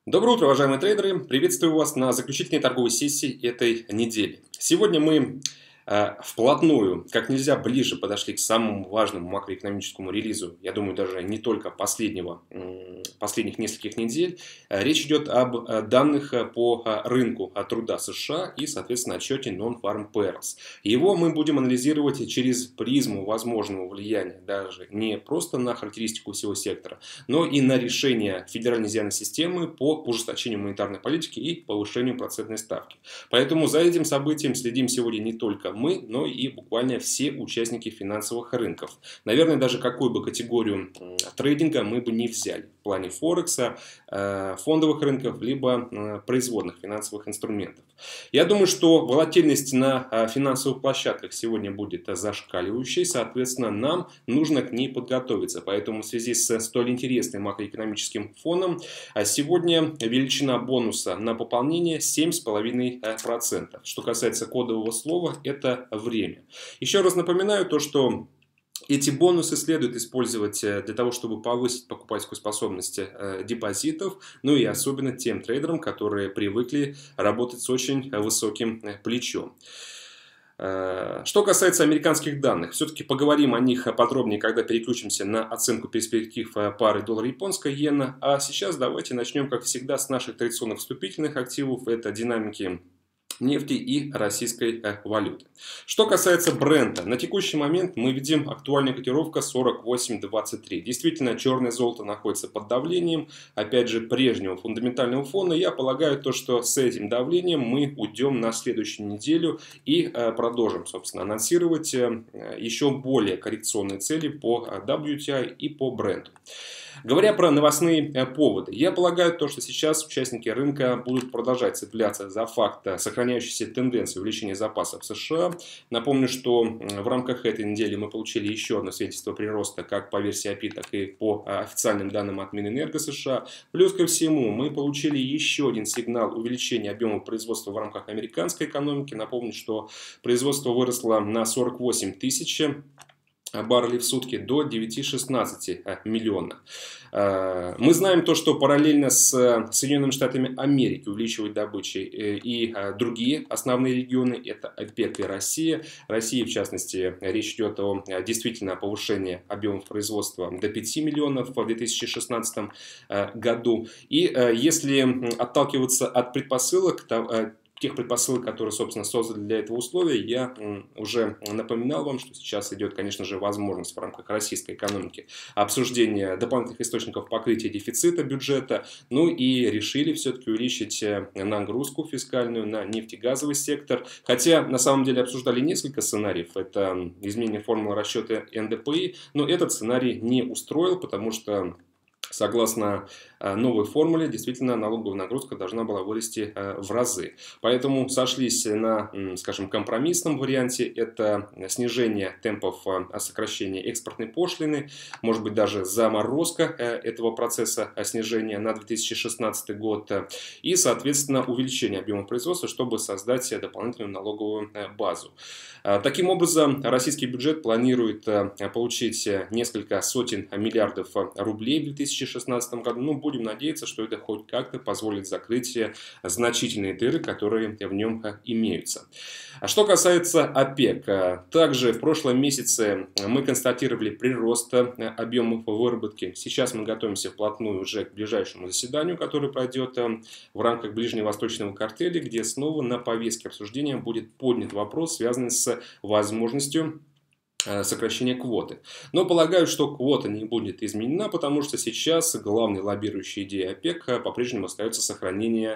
Доброе утро, уважаемые трейдеры! Приветствую вас на заключительной торговой сессии этой недели. Сегодня мы вплотную, как нельзя ближе подошли к самому важному макроэкономическому релизу, я думаю, даже не только последних нескольких недель. Речь идет об данных по рынку труда США и, соответственно, отчете Non-Farm Payrolls. Его мы будем анализировать через призму возможного влияния даже не просто на характеристику всего сектора, но и на решение Федеральной резервной системы по ужесточению монетарной политики и повышению процентной ставки. Поэтому за этим событием следим сегодня не только мы, но и буквально все участники финансовых рынков. Наверное, даже какую бы категорию трейдинга мы бы не взяли в плане Форекса, фондовых рынков, либо производных финансовых инструментов. Я думаю, что волатильность на финансовых площадках сегодня будет зашкаливающей, соответственно, нам нужно к ней подготовиться. Поэтому в связи с столь интересным макроэкономическим фоном, сегодня величина бонуса на пополнение 7,5%. Что касается кодового слова, это время. Еще раз напоминаю то, что эти бонусы следует использовать для того, чтобы повысить покупательскую способность депозитов, ну и особенно тем трейдерам, которые привыкли работать с очень высоким плечом. Что касается американских данных, все-таки поговорим о них подробнее, когда переключимся на оценку перспектив пары доллар-японская иена. А сейчас давайте начнем, как всегда, с наших традиционных вступительных активов. Это динамики нефти и российской валюты. Что касается брента, на текущий момент мы видим актуальная котировка 48.23. Действительно, черное золото находится под давлением, опять же, прежнего фундаментального фона. Я полагаю, то, что с этим давлением мы уйдем на следующую неделю и продолжим, собственно, анонсировать еще более коррекционные цели по WTI и по бренту. Говоря про новостные поводы, я полагаю, то, что сейчас участники рынка будут продолжать цепляться за факт сохраняющейся тенденции увеличения запасов в США. Напомню, что в рамках этой недели мы получили еще одно свидетельство прироста как по версии API, так и по официальным данным от Минэнерго США. Плюс ко всему мы получили еще один сигнал увеличения объема производства в рамках американской экономики. Напомню, что производство выросло на 48 тысяч баррелей в сутки до 9,16 миллиона. Мы знаем то, что параллельно с Соединенными Штатами Америки увеличивают добычу и другие основные регионы, это ОПЕК и Россия. Россия, в частности, речь идет о действительно повышении объемов производства до 5 миллионов в 2016 году. И если отталкиваться от предпосылок, тех предпосылок, которые, собственно, создали для этого условия, я уже напоминал вам, что сейчас идет, конечно же, возможность в рамках российской экономики обсуждения дополнительных источников покрытия дефицита бюджета, ну и решили все-таки увеличить нагрузку фискальную на нефтегазовый сектор, хотя на самом деле обсуждали несколько сценариев, это изменение формулы расчета НДПИ, но этот сценарий не устроил, потому что согласно новой формуле, действительно, налоговая нагрузка должна была вырасти в разы. Поэтому сошлись на, скажем, компромиссном варианте. Это снижение темпов сокращения экспортной пошлины, может быть, даже заморозка этого процесса снижения на 2016 год и, соответственно, увеличение объема производства, чтобы создать дополнительную налоговую базу. Таким образом, российский бюджет планирует получить несколько сотен миллиардов рублей в 2016 году. Ну, будем надеяться, что это хоть как-то позволит закрыть значительные дыры, которые в нем имеются. А что касается ОПЕК, также в прошлом месяце мы констатировали прирост объемов выработки. Сейчас мы готовимся вплотную уже к ближайшему заседанию, которое пройдет в рамках Ближневосточного картеля, где снова на повестке обсуждения будет поднят вопрос, связанный с возможностью сокращения квоты. Но полагаю, что квота не будет изменена, потому что сейчас главной лоббирующей идеей ОПЕК по-прежнему остается сохранение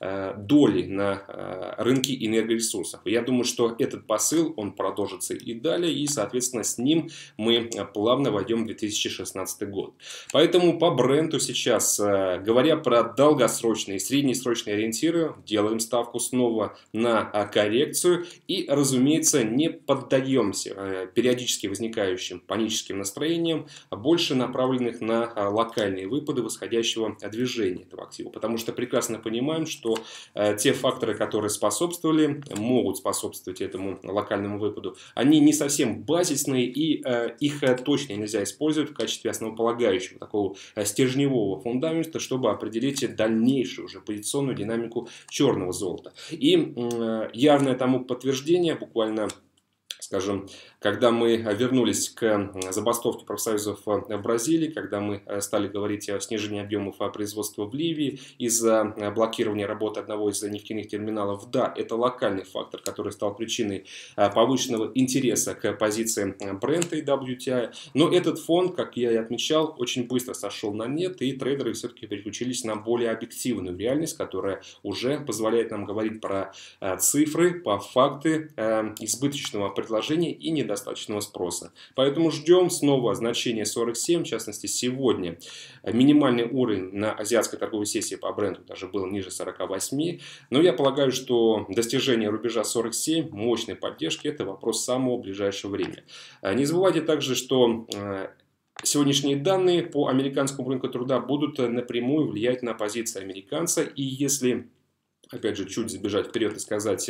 доли на рынке энергоресурсов. Я думаю, что этот посыл, он продолжится и далее, и, соответственно, с ним мы плавно войдем в 2016 год. Поэтому по бренду сейчас, говоря про долгосрочные и среднесрочные ориентиры, делаем ставку снова на коррекцию и, разумеется, не поддаемся периодически периодически возникающим паническим настроением, больше направленных на локальные выпады восходящего движения этого актива. Потому что прекрасно понимаем, что те факторы, которые способствовали, могут способствовать этому локальному выпаду, они не совсем базисные, и их точно нельзя использовать в качестве основополагающего такого стержневого фундамента, чтобы определить дальнейшую уже позиционную динамику черного золота. И явное тому подтверждение буквально, скажем, когда мы вернулись к забастовке профсоюзов в Бразилии, когда мы стали говорить о снижении объемов производства в Ливии из-за блокирования работы одного из нефтяных терминалов, да, это локальный фактор, который стал причиной повышенного интереса к позициям Brent и WTI, но этот фон, как я и отмечал, очень быстро сошел на нет, и трейдеры все-таки переключились на более объективную реальность, которая уже позволяет нам говорить про цифры, по факты избыточного предложения и недостаточного спроса. Поэтому ждем снова значение 47, в частности сегодня минимальный уровень на азиатской торговой сессии по бренду даже был ниже 48, но я полагаю, что достижение рубежа 47, мощной поддержки, это вопрос самого ближайшего времени. Не забывайте также, что сегодняшние данные по американскому рынку труда будут напрямую влиять на позиции американца, и если опять же, чуть забежать вперед и сказать,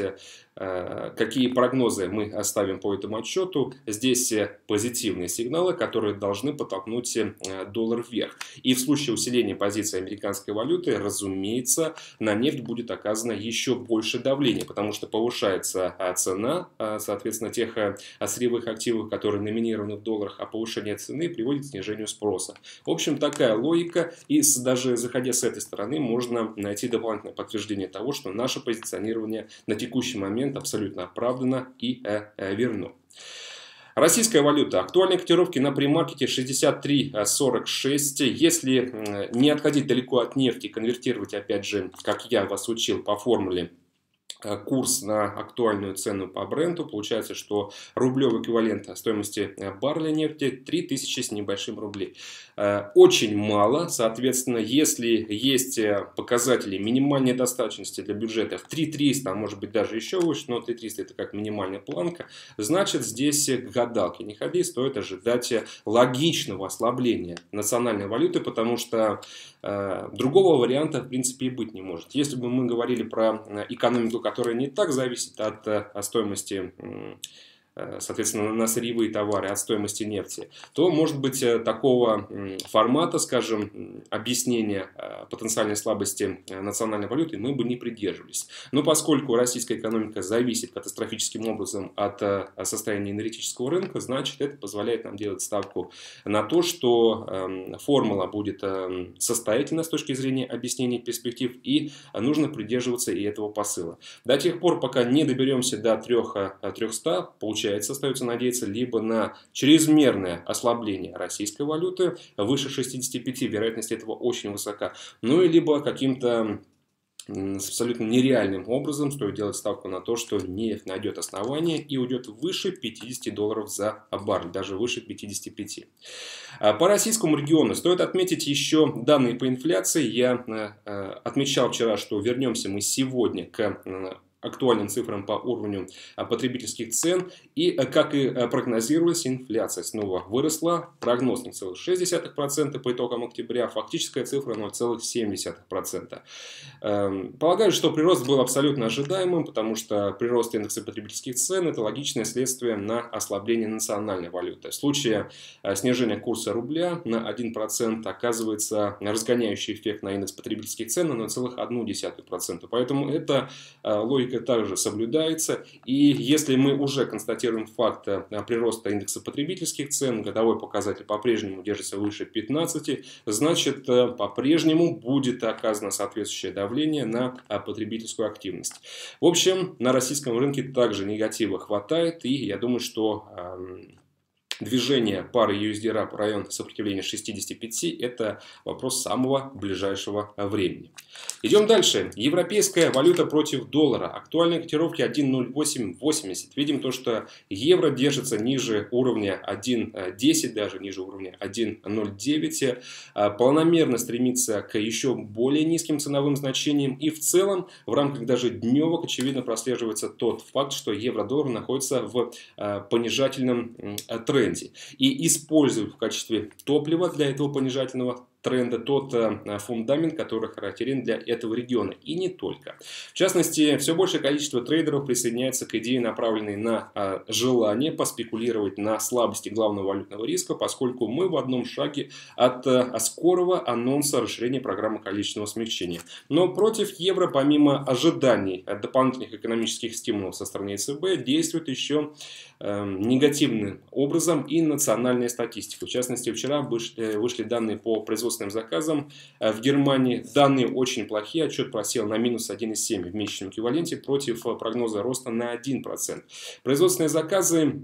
какие прогнозы мы оставим по этому отчету. Здесь позитивные сигналы, которые должны подтолкнуть доллар вверх. И в случае усиления позиции американской валюты, разумеется, на нефть будет оказано еще больше давления, потому что повышается цена, соответственно, тех сырьевых активов, которые номинированы в долларах, а повышение цены приводит к снижению спроса. В общем, такая логика, и даже заходя с этой стороны, можно найти дополнительное подтверждение того, что наше позиционирование на текущий момент абсолютно оправдано и верно. Российская валюта. Актуальные котировки на премаркете 63.46. Если не отходить далеко от нефти, конвертировать, опять же, как я вас учил по формуле, курс на актуальную цену по бренду, получается, что рублевый эквивалент стоимости барреля нефти 3000 с небольшим рублей. Очень мало, соответственно, если есть показатели минимальной достаточности для бюджета в 3300, а может быть даже еще выше, но 3300 это как минимальная планка, значит здесь к гадалке не ходи, стоит ожидать логичного ослабления национальной валюты, потому что другого варианта в принципе и быть не может. Если бы мы говорили про экономику, которая не так зависит от стоимости, соответственно, на сырьевые товары, от стоимости нефти, то, может быть, такого формата, скажем, объяснения потенциальной слабости национальной валюты мы бы не придерживались. Но поскольку российская экономика зависит катастрофическим образом от состояния энергетического рынка, значит, это позволяет нам делать ставку на то, что формула будет состоятельна с точки зрения объяснения перспектив, и нужно придерживаться и этого посыла. До тех пор, пока не доберемся до 300, получается, остается надеяться либо на чрезмерное ослабление российской валюты, выше 65, вероятность этого очень высока, ну и либо каким-то абсолютно нереальным образом стоит делать ставку на то, что нефть найдет основание и уйдет выше 50 долларов за баррель, даже выше 55. По российскому региону стоит отметить еще данные по инфляции. Я отмечал вчера, что вернемся мы сегодня к актуальным цифрам по уровню потребительских цен. И, как и прогнозировалось, инфляция снова выросла. Прогноз 0,6% по итогам октября, фактическая цифра 0,7%. Полагаю, что прирост был абсолютно ожидаемым, потому что прирост индекса потребительских цен – это логичное следствие на ослабление национальной валюты. В случае снижения курса рубля на 1% оказывается разгоняющий эффект на индекс потребительских цен на 0,1%. Поэтому эта логика также соблюдается. И если мы уже констатируем факт прироста индекса потребительских цен, годовой показатель по-прежнему держится выше 15, значит, по-прежнему будет оказано соответствующее давление на потребительскую активность. В общем, на российском рынке также негатива хватает, и я думаю, что движение пары USD-RAP в район сопротивления 65 – это вопрос самого ближайшего времени. Идем дальше. Европейская валюта против доллара. Актуальные котировки 1.0880. Видим то, что евро держится ниже уровня 1.10, даже ниже уровня 1.09. Планомерно стремится к еще более низким ценовым значениям. И в целом, в рамках даже дневок, очевидно, прослеживается тот факт, что евро-доллар находится в понижательном тренде. И используют в качестве топлива для этого понижательного тренда тот фундамент, который характерен для этого региона. И не только. В частности, все большее количество трейдеров присоединяется к идее, направленной на желание поспекулировать на слабости главного валютного риска, поскольку мы в одном шаге от скорого анонса расширения программы количественного смягчения. Но против евро, помимо ожиданий дополнительных экономических стимулов со стороны ЕЦБ, действует еще негативным образом и национальная статистика. В частности, вчера вышли данные по производственным заказам в Германии. Данные очень плохие. Отчет просел на минус 1,7 в месячном эквиваленте против прогноза роста на 1%. Производственные заказы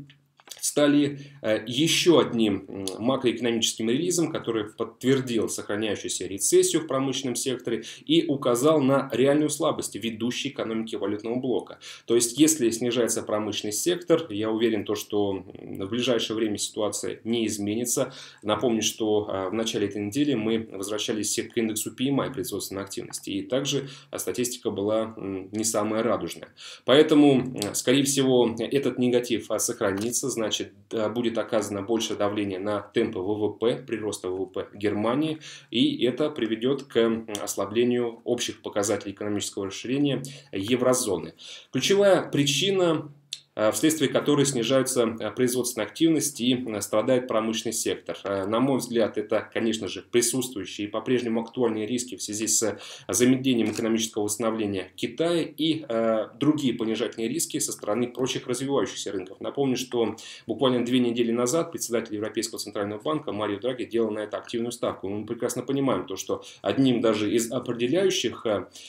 стали еще одним макроэкономическим релизом, который подтвердил сохраняющуюся рецессию в промышленном секторе и указал на реальную слабость ведущей экономики валютного блока. То есть, если снижается промышленный сектор, я уверен, что в ближайшее время ситуация не изменится. Напомню, что в начале этой недели мы возвращались к индексу PMI производственной активности, и также статистика была не самая радужная. Поэтому, скорее всего, этот негатив сохранится, значит, будет оказано больше давления на темпы ВВП, прироста ВВП Германии, и это приведет к ослаблению общих показателей экономического расширения еврозоны. Ключевая причина, вследствие которой снижается производственная активность и страдает промышленный сектор. На мой взгляд, это, конечно же, присутствующие и по-прежнему актуальные риски в связи с замедлением экономического восстановления Китая и другие понижательные риски со стороны прочих развивающихся рынков. Напомню, что буквально 2 недели назад председатель Европейского центрального банка Марио Драги делал на это активную ставку. Мы прекрасно понимаем, что одним даже из определяющих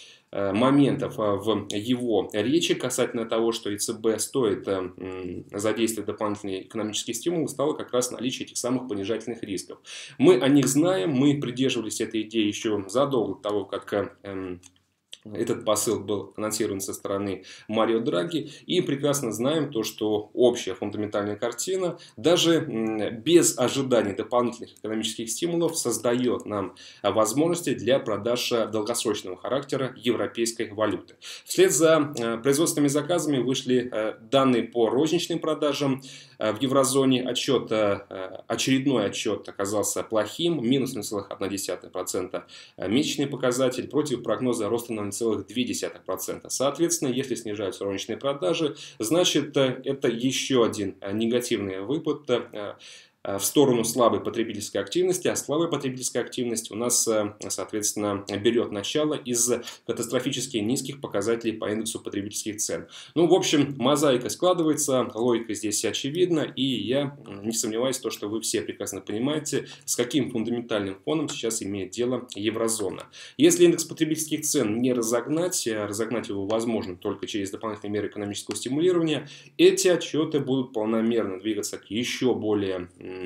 моментов в его речи касательно того, что ЕЦБ стоит задействовать дополнительные экономические стимулы, стало как раз наличие этих самых понижательных рисков. Мы о них знаем, мы придерживались этой идеи еще задолго до того, как этот посыл был анонсирован со стороны Марио Драги, и прекрасно знаем то, что общая фундаментальная картина даже без ожиданий дополнительных экономических стимулов создает нам возможности для продаж долгосрочного характера европейской валюты. Вслед за производственными заказами вышли данные по розничным продажам в еврозоне. Очередной отчет оказался плохим, минус 0,1% месячный показатель против прогноза роста на 0,2%. Соответственно, если снижаются розничные продажи, значит, это еще один негативный выпад в сторону слабой потребительской активности, а слабая потребительская активность у нас, соответственно, берет начало из катастрофически низких показателей по индексу потребительских цен. Ну, в общем, мозаика складывается, логика здесь очевидна, и я не сомневаюсь в том, что вы все прекрасно понимаете, с каким фундаментальным фоном сейчас имеет дело еврозона. Если индекс потребительских цен не разогнать, разогнать его возможно только через дополнительные меры экономического стимулирования, эти отчеты будут планомерно двигаться к еще более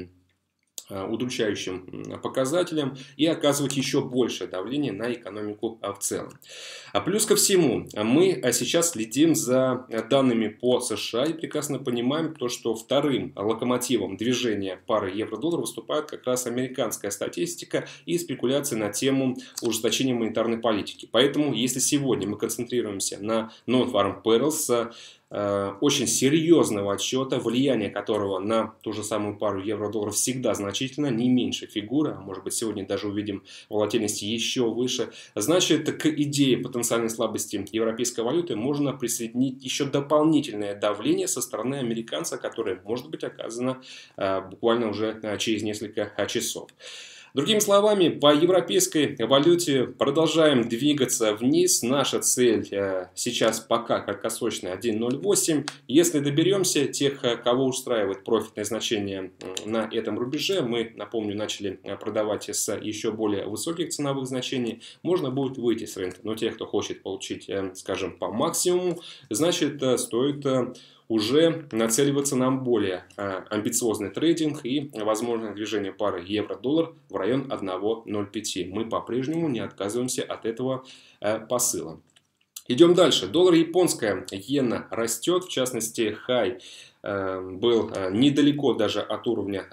удручающим показателям и оказывать еще большее давление на экономику в целом. Плюс ко всему, мы сейчас следим за данными по США и прекрасно понимаем то, что вторым локомотивом движения пары евро-доллар выступает как раз американская статистика и спекуляции на тему ужесточения монетарной политики. Поэтому, если сегодня мы концентрируемся на Non-Farm Payrolls, очень серьезного отчета, влияние которого на ту же самую пару евро-долларов всегда значительно, не меньше фигуры, а может быть сегодня даже увидим волатильности еще выше, значит, к идее потенциальной слабости европейской валюты можно присоединить еще дополнительное давление со стороны американца, которое может быть оказано буквально уже через несколько часов. Другими словами, по европейской валюте продолжаем двигаться вниз. Наша цель сейчас пока краткосрочная 1.08. Если доберемся, тех, кого устраивает профитное значение на этом рубеже, мы, напомню, начали продавать с еще более высоких ценовых значений, можно будет выйти с рынка. Но тех, кто хочет получить, скажем, по максимуму, значит, стоит уже нацеливаться на более амбициозный трейдинг и возможное движение пары евро-доллар в район 1.05. Мы по-прежнему не отказываемся от этого посыла. Идем дальше. Доллар японская иена растет, в частности, хай был недалеко даже от уровня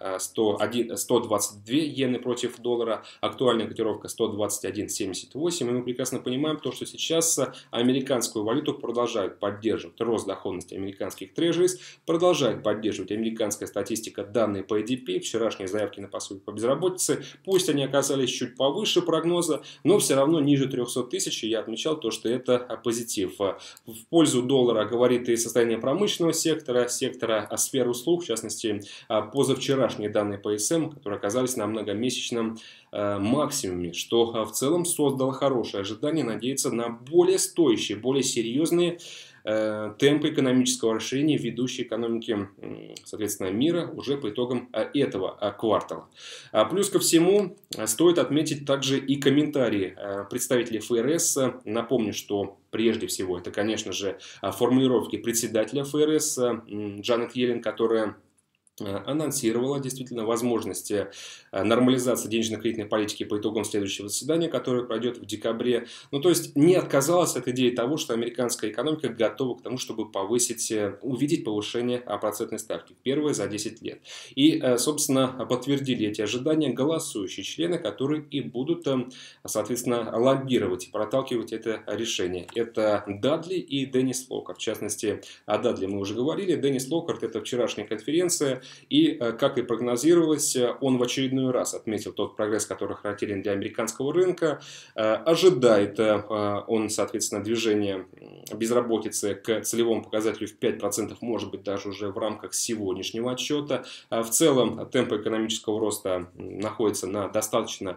122 иены против доллара. Актуальная котировка 121.78. И мы прекрасно понимаем то, что сейчас американскую валюту продолжают поддерживать рост доходности американских трежерис, продолжает поддерживать американская статистика, данные по ADP, вчерашние заявки на пособие по безработице. Пусть они оказались чуть повыше прогноза, но все равно ниже 300 тысяч. И я отмечал то, что это позитив. В пользу доллара говорит и состояние промышленного сектора, сферы услуг, в частности, позавчерашние данные по СМ, которые оказались на многомесячном максимуме, что в целом создало хорошее ожидание, надеяться на более стоящие, более серьезные темпы экономического расширения ведущей экономики, соответственно, мира уже по итогам этого квартала. Плюс ко всему, стоит отметить также и комментарии представителей ФРС. Напомню, что прежде всего это, конечно же, формулировки председателя ФРС Джанет Йеллен, которая анонсировала действительно возможности нормализации денежно-кредитной политики по итогам следующего заседания, которое пройдет в декабре. Ну, то есть не отказалась от идеи того, что американская экономика готова к тому, чтобы увидеть повышение процентной ставки. Первое за 10 лет. И, собственно, подтвердили эти ожидания голосующие члены, которые и будут, соответственно, лоббировать и проталкивать это решение. Это Дадли и Деннис Локкарт. В частности, о Дадли мы уже говорили. Деннис Локкарт — это вчерашняя конференция. И, как и прогнозировалось, он в очередной раз отметил тот прогресс, который характерен для американского рынка. Ожидает он, соответственно, движение безработицы к целевому показателю в 5%, может быть, даже уже в рамках сегодняшнего отчета. В целом, темпы экономического роста находятся на достаточно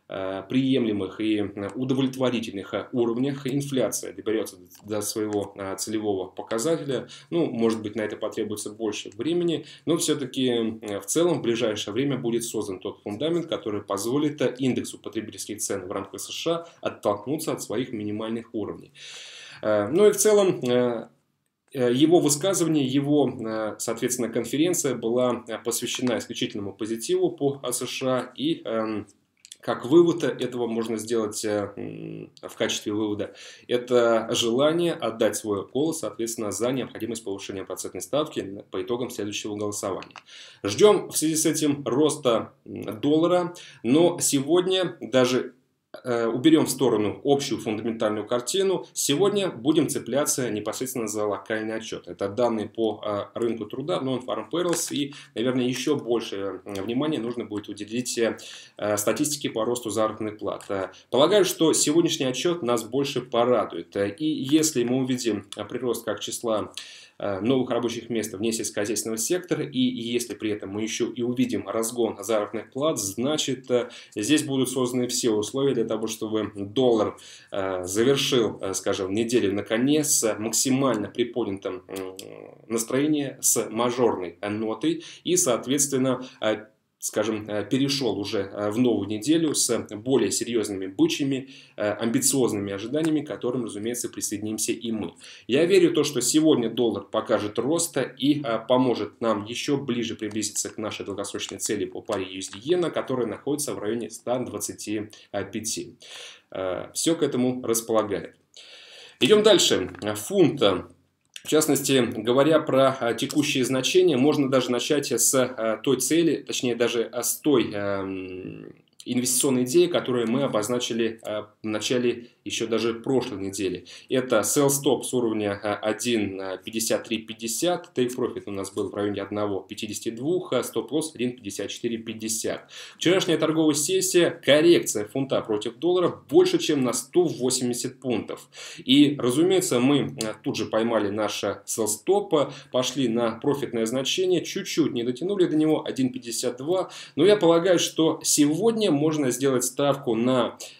приемлемых и удовлетворительных уровнях. Инфляция доберется до своего целевого показателя. Ну, может быть, на это потребуется больше времени, но все-таки в целом в ближайшее время будет создан тот фундамент, который позволит индексу потребительских цен в рамках США оттолкнуться от своих минимальных уровней. Ну и в целом его высказывание, его, соответственно, конференция была посвящена исключительному позитиву по США, и как вывод этого можно сделать в качестве вывода, это желание отдать свой голос, соответственно, за необходимость повышения процентной ставки по итогам следующего голосования. Ждем в связи с этим роста доллара, но сегодня даже уберем в сторону общую фундаментальную картину. Сегодня будем цепляться непосредственно за локальный отчет. Это данные по рынку труда, Non-Farm Payrolls, и, наверное, еще больше внимания нужно будет уделить статистике по росту заработных плат. Полагаю, что сегодняшний отчет нас больше порадует. И если мы увидим прирост как числа новых рабочих мест вне сельскохозяйственного сектора, и если при этом мы еще и увидим разгон заработных плат, значит, здесь будут созданы все условия для того, чтобы доллар завершил, скажем, неделю наконец максимально приподнятом настроении с мажорной нотой и, соответственно, скажем, перешел уже в новую неделю с более серьезными бычьими, амбициозными ожиданиями, к которым, разумеется, присоединимся и мы. Я верю в то, что сегодня доллар покажет рост и поможет нам еще ближе приблизиться к нашей долгосрочной цели по паре USD-иена, которая находится в районе 125. Все к этому располагает. Идем дальше. Фунт. В частности, говоря про текущие значения, можно даже начать с той цели, точнее даже с той инвестиционной идеи, которую мы обозначили в начале еще даже прошлой недели. Это sell stop с уровня 1.5350, take profit у нас был в районе 1.52, stop loss 1.5450. Вчерашняя торговая сессия, коррекция фунта против доллара больше, чем на 180 пунктов. И, разумеется, мы тут же поймали наш sell stop, пошли на профитное значение, чуть-чуть не дотянули до него, 1.52. Но я полагаю, что сегодня можно сделать ставку на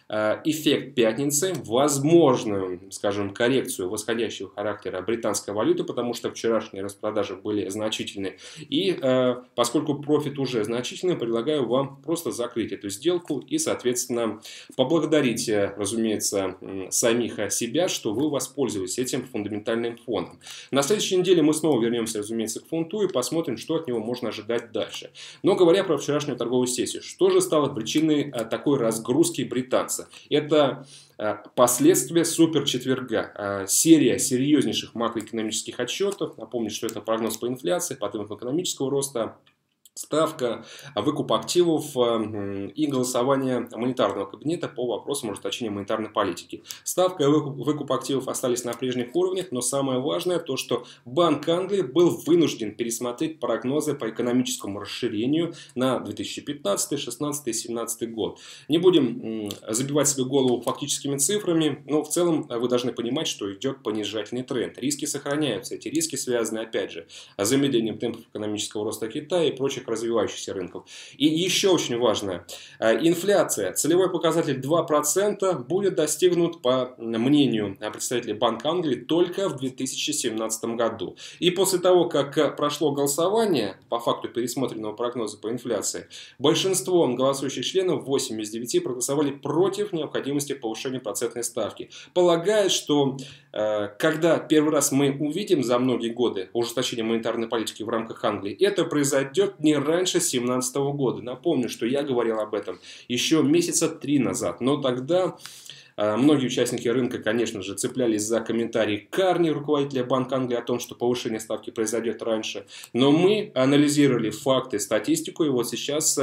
эффект пятницы, возможную, скажем, коррекцию восходящего характера британской валюты, потому что вчерашние распродажи были значительны. И поскольку профит уже значительный, предлагаю вам просто закрыть эту сделку и, соответственно, поблагодарить, разумеется, самих себя, что вы воспользовались этим фундаментальным фоном. На следующей неделе мы снова вернемся, разумеется, к фунту и посмотрим, что от него можно ожидать дальше. Но говоря про вчерашнюю торговую сессию, что же стало причиной такой разгрузки британцев? Это последствия суперчетверга. Серия серьезнейших макроэкономических отчетов. Напомню, что это прогноз по инфляции, по темпам экономического роста, ставка, выкуп активов и голосование монетарного кабинета по вопросам ужесточения монетарной политики. Ставка и выкуп активов остались на прежних уровнях, но самое важное то, что Банк Англии был вынужден пересмотреть прогнозы по экономическому расширению на 2015, 2016 и 2017 год. Не будем забивать себе голову фактическими цифрами, но в целом вы должны понимать, что идет понижательный тренд. Риски сохраняются. Эти риски связаны, опять же, с замедлением темпов экономического роста Китая и прочих развивающихся рынков. И еще очень важно, инфляция, целевой показатель 2% будет достигнут, по мнению представителей Банка Англии, только в 2017 году. И после того, как прошло голосование по факту пересмотренного прогноза по инфляции, большинство голосующих членов, 8 из 9, проголосовали против необходимости повышения процентной ставки. Полагает, что когда первый раз мы увидим за многие годы ужесточение монетарной политики в рамках Англии, это произойдет не раньше 2017 года. Напомню, что я говорил об этом еще месяца 3 назад. Но тогда многие участники рынка, конечно же, цеплялись за комментарии Карни, руководителя Банка Англии, о том, что повышение ставки произойдет раньше. Но мы анализировали факты, статистику, и вот сейчас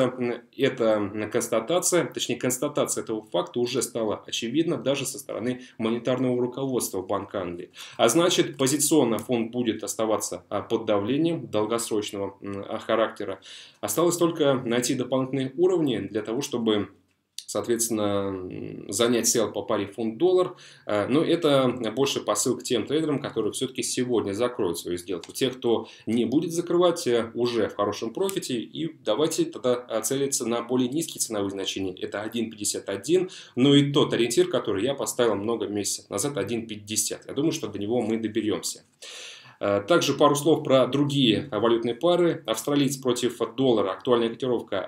эта констатация этого факта уже стала очевидна даже со стороны монетарного руководства Банка Англии. А значит, позиционно фонд будет оставаться под давлением долгосрочного характера. Осталось только найти дополнительные уровни для того, чтобы, соответственно, занять сел по паре фунт-доллар. Но это больше посыл к тем трейдерам, которые все-таки сегодня закроют свою сделку. Те, кто не будет закрывать, уже в хорошем профите. И давайте тогда целиться на более низкие ценовые значения. Это 1.51. Но и тот ориентир, который я поставил много месяцев назад, 1.50. Я думаю, что до него мы доберемся. Также пару слов про другие валютные пары. Австралиец против доллара. Актуальная котировка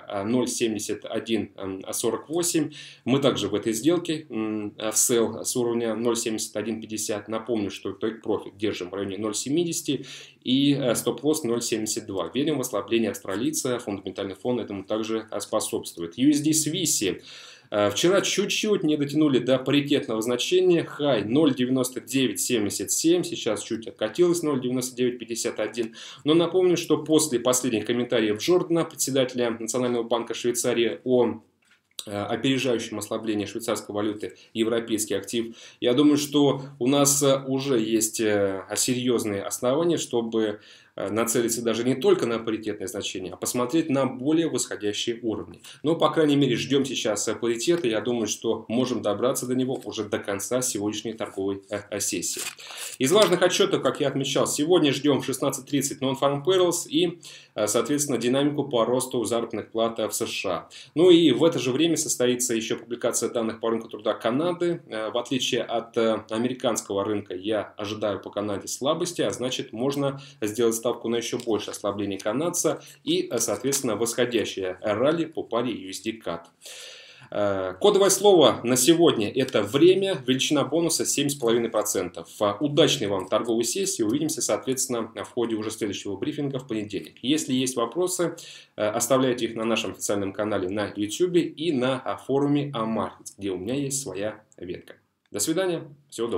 0.7148. Мы также в этой сделке в сел с уровня 0.7150. Напомню, что тейк-профит держим в районе 0.70 и стоп-лосс 0.72. Верим в ослабление австралийца. Фундаментальный фон этому также способствует. USD-Swiss. Вчера чуть-чуть не дотянули до паритетного значения. Хай 0.9977. Сейчас чуть откатилось 0.9951. Но напомню, что после последних комментариев Джордана, председателя Национального банка Швейцарии, о опережающем ослаблении швейцарской валюты европейский актив, я думаю, что у нас уже есть серьезные основания, чтобы нацелиться даже не только на паритетное значение, а посмотреть на более восходящие уровни. Но, по крайней мере, ждем сейчас паритета. Я думаю, что можем добраться до него уже до конца сегодняшней торговой сессии. Из важных отчетов, как я отмечал, сегодня ждем в 16:30 Non-Farm Payrolls и, соответственно, динамику по росту заработных плат в США. Ну и в это же время состоится еще публикация данных по рынку труда Канады. В отличие от американского рынка, я ожидаю по Канаде слабости, а значит, можно сделать ставку на еще больше ослабление канадца и, соответственно, восходящее ралли по паре USD-CAD. Кодовое слово на сегодня – это время, величина бонуса 7,5%. Удачной вам торговой сессии. Увидимся, соответственно, в ходе уже следующего брифинга в понедельник. Если есть вопросы, оставляйте их на нашем официальном канале на YouTube и на форуме Амаркетс, где у меня есть своя ветка. До свидания, всего доброго.